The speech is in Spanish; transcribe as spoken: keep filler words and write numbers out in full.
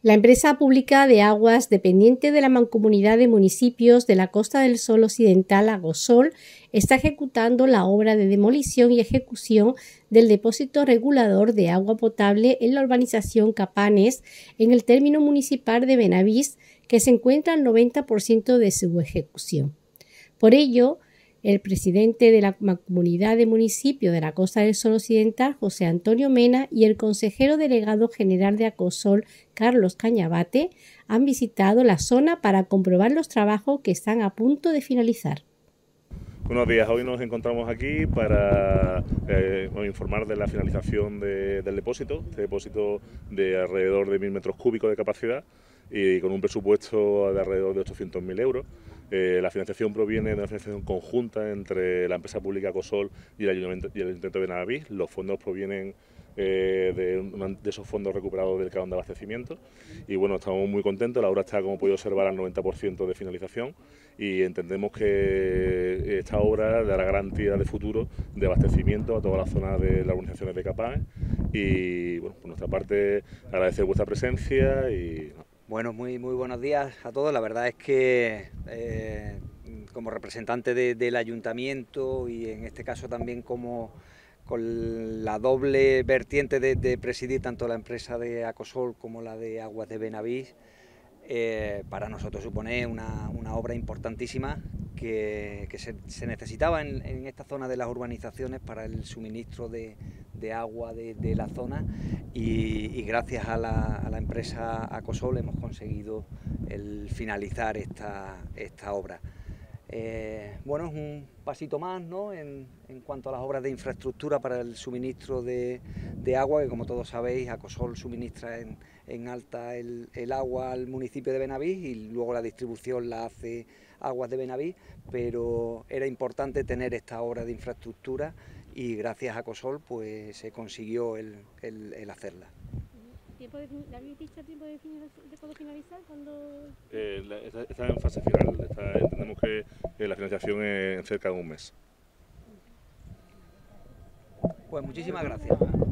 La empresa pública de aguas dependiente de la Mancomunidad de Municipios de la Costa del Sol Occidental, Agosol, está ejecutando la obra de demolición y ejecución del depósito regulador de agua potable en la urbanización Capanes, en el término municipal de Benavís, que se encuentra al noventa por ciento de su ejecución. Por ello, el presidente de la Mancomunidad de Municipios de la Costa del Sol Occidental, José Antonio Mena, y el consejero delegado general de Acosol, Carlos Cañabate, han visitado la zona para comprobar los trabajos que están a punto de finalizar. Buenos días, hoy nos encontramos aquí para eh, informar de la finalización de, del depósito, este depósito de alrededor de mil metros cúbicos de capacidad y con un presupuesto de alrededor de ochocientos mil euros. Eh, la financiación proviene de una financiación conjunta entre la empresa pública Acosol y el Ayuntamiento, y el Ayuntamiento de Benavís. Los fondos provienen eh, de, una, de esos fondos recuperados del canon de abastecimiento y bueno, estamos muy contentos. La obra está, como podéis observar, al noventa por ciento de finalización y entendemos que esta obra dará garantía de futuro de abastecimiento a toda la zona de las urbanizaciones de Capanes y bueno, por nuestra parte agradecer vuestra presencia y... Bueno, muy, muy buenos días a todos. La verdad es que eh, como representante de, del ayuntamiento y en este caso también como con la doble vertiente de, de presidir tanto la empresa de Acosol como la de Aguas de Benavís, eh, para nosotros supone una, una obra importantísima que, que se, se necesitaba en, en esta zona de las urbanizaciones para el suministro de, de agua de, de la zona y, y gracias a la, a la empresa Acosol hemos conseguido el finalizar esta, esta obra. Eh, bueno, es un pasito más, ¿no?, en, en cuanto a las obras de infraestructura para el suministro de, de agua, que como todos sabéis Acosol suministra en, en alta el, el agua al municipio de Benavís y luego la distribución la hace Aguas de Benavís, pero era importante tener esta obra de infraestructura y gracias a Acosol pues se consiguió el, el, el hacerla. ¿Tiempo de, ¿Habéis dicho tiempo de, de cuándo finalizar? ¿Cuándo... Eh, está, está en fase final, está, entendemos que eh, la financiación es en cerca de un mes. Pues muchísimas gracias.